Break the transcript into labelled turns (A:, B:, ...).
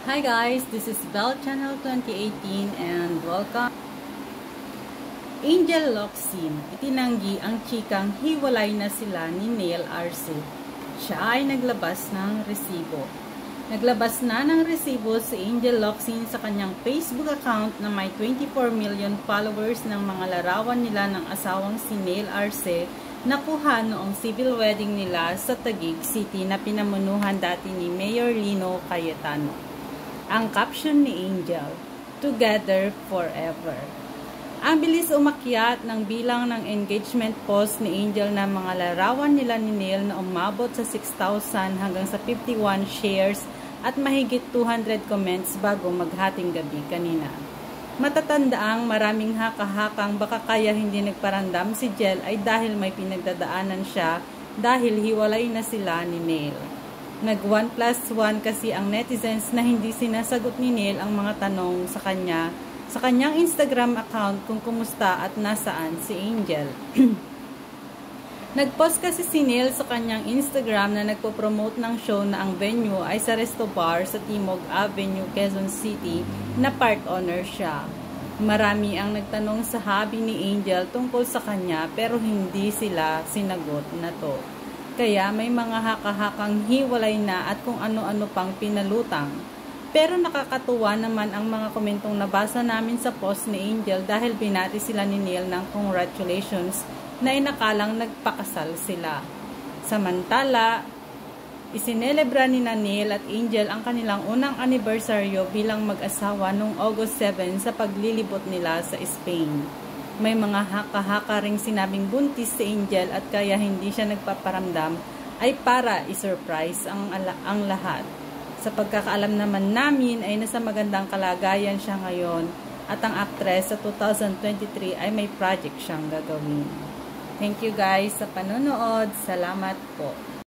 A: Hi guys, this is Bell Channel 2018 and welcome. Angel Locsin, itinanggi ang chikang hiwalay na sila ni Neil Arce. Siya ay naglabas ng resibo. Naglabas na ng resibo si Angel Locsin sa kanyang Facebook account na may 24 million followers ng mga larawan nila ng asawang si Neil Arce na kuha noong civil wedding nila sa Taguig City na pinamunuhan dati ni Mayor Lino Cayetano. Ang caption ni Angel, Together Forever. Ang bilis umakyat ng bilang ng engagement post ni Angel na mga larawan nila ni Neil na umabot sa 6,000 hanggang sa 51 shares at mahigit 200 comments bago maghating gabi kanina. Matatandaang maraming haka-hakang baka kaya hindi nagparandam si Jel ay dahil may pinagdadaanan siya dahil hiwalay na sila ni Neil. Nag 1+1 kasi ang netizens na hindi sinasagot ni Neil ang mga tanong sa kanyang Instagram account kung kumusta at nasaan si Angel. Nag-post kasi si Neil sa kanyang Instagram na nagpo-promote ng show na ang venue ay sa Resto Bar sa Timog Avenue, Quezon City na part owner siya. Marami ang nagtanong sa hobby ni Angel tungkol sa kanya pero hindi sila sinagot na to. Kaya may mga haka-hakang hiwalay na at kung ano-ano pang pinalutang. Pero nakakatuwa naman ang mga komentong nabasa namin sa post ni Angel dahil binati sila ni Neil ng congratulations na inakalang nagpakasal sila. Samantala, isinelebra ni Neil at Angel ang kanilang unang anibersaryo bilang mag-asawa noong August 7 sa paglilibot nila sa Spain. May mga haka-haka ring sinabing buntis si Angel at kaya hindi siya nagpaparamdam ay para i-surprise ang lahat. Sa pagkakaalam naman namin ay nasa magandang kalagayan siya ngayon at ang actress sa 2023 ay may project siyang gagawin. Thank you guys sa panonood. Salamat po.